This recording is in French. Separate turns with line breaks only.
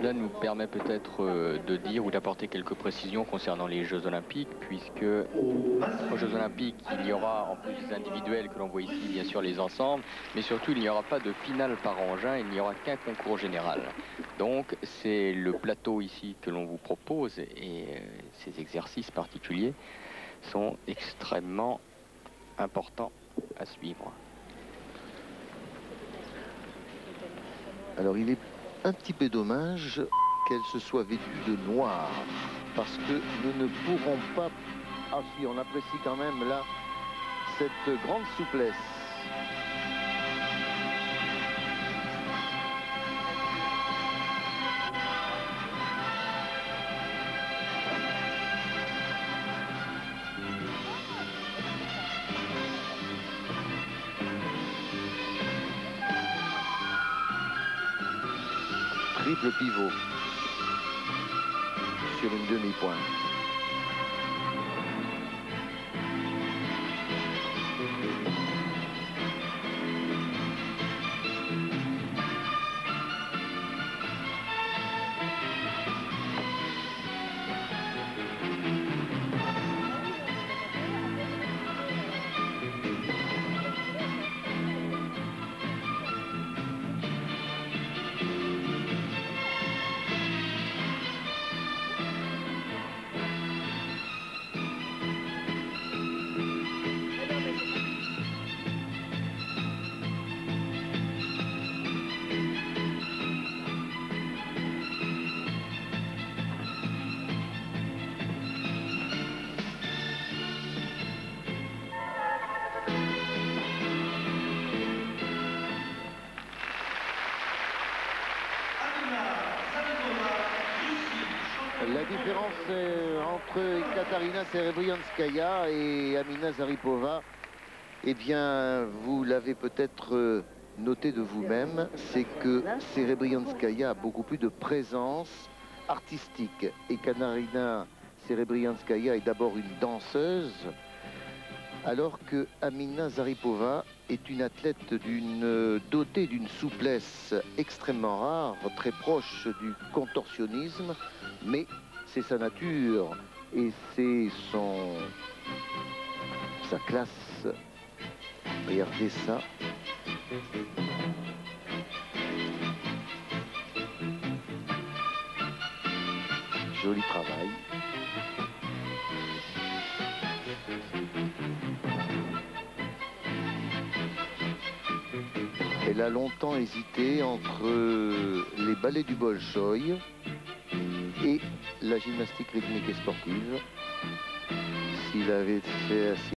Cela nous permet peut-être de dire ou d'apporter quelques précisions concernant les Jeux Olympiques, puisque aux Jeux Olympiques, il y aura, en plus des individuels que l'on voit ici, bien sûr les ensembles, mais surtout il n'y aura pas de finale par engin, il n'y aura qu'un concours général. Donc c'est le plateau ici que l'on vous propose, et ces exercices particuliers sont extrêmement importants à suivre.
Alors il est un petit peu dommage qu'elle se soit vêtue de noir, parce que nous ne pourrons pas... Ah si, on apprécie quand même là cette grande souplesse. Triple pivot sur une demi-pointe. La différence entre Katarina Serebrianskaya et Amina Zaripova, eh bien, vous l'avez peut-être noté de vous-même, c'est que Serebrianskaya a beaucoup plus de présence artistique. Et Katarina Serebrianskaya est d'abord une danseuse, alors que Amina Zaripova est une athlète dotée d'une souplesse extrêmement rare, très proche du contorsionnisme, mais c'est sa nature et c'est sa classe. Regardez ça. Joli travail. Elle a longtemps hésité entre les ballets du Bolchoï et la gymnastique rythmique et sportive. S'il avait fait